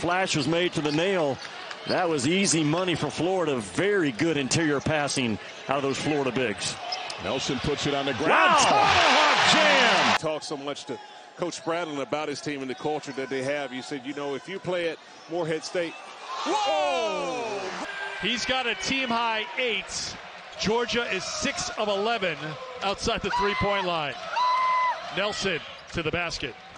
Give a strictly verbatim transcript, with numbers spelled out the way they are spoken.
flash was made to the nail. That was easy money for Florida. Very good interior passing out of those Florida bigs. Nelson puts it on the ground. Wow. Tomahawk jam. Talked so much to Coach Spradlin about his team and the culture that they have. You said, you know, if you play at Morehead State. Whoa! He's got a team-high eight. Georgia is six of eleven outside the three-point line. Nelson to the basket.